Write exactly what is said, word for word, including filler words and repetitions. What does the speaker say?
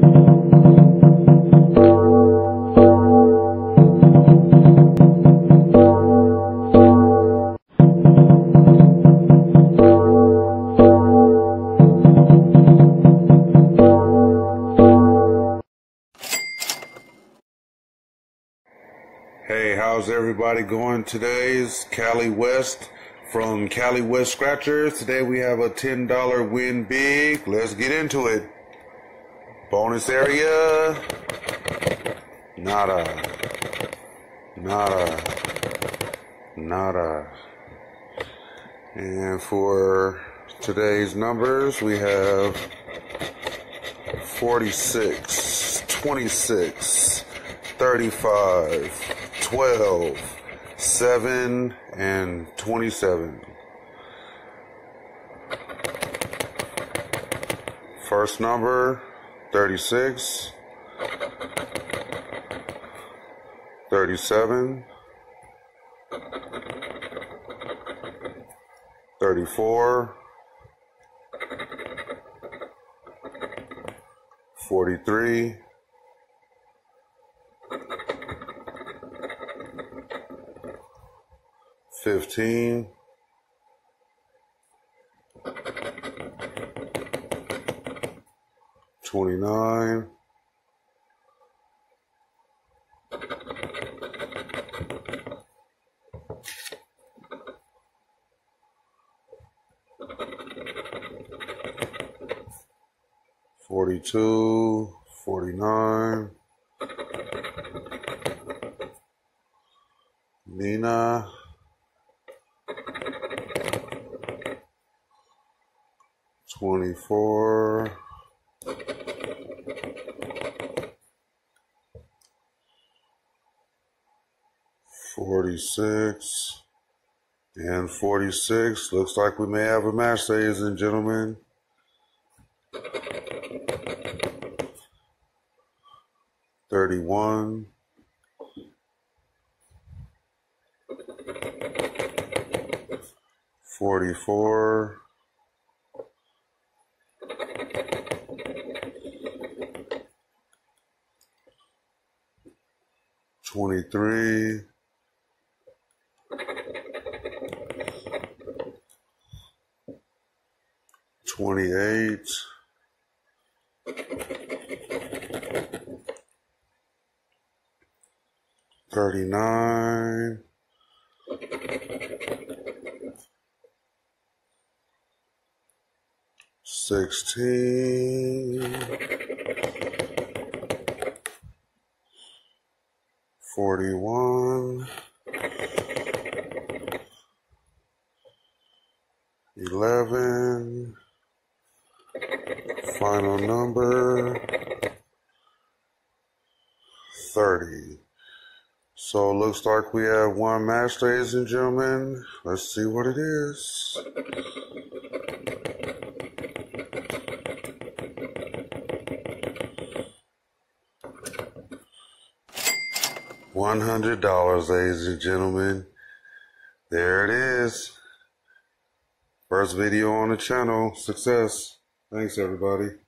Hey, how's everybody going? Today's Cali West from Cali West Scratchers. Today we have a ten dollar win big. Let's get into it. Bonus area. Nada. Nada. Nada. And for today's numbers, we have forty-six, twenty-six, thirty-five, twelve, seven, and twenty-seven. First number, thirty-six, thirty-seven, thirty-four, forty-three, fifteen, twenty-nine, forty-two, forty-nine, Nina, twenty-four, forty-six, and forty-six. Looks like we may have a match, ladies and gentlemen. thirty-one, forty-four, twenty-three, twenty-eight, thirty-nine, sixteen, forty-one, eleven, final number, thirty. So it looks like we have one match, ladies and gentlemen. Let's see what it is. one hundred dollars, ladies and gentlemen. There it is. First video on the channel. Success. Thanks, everybody.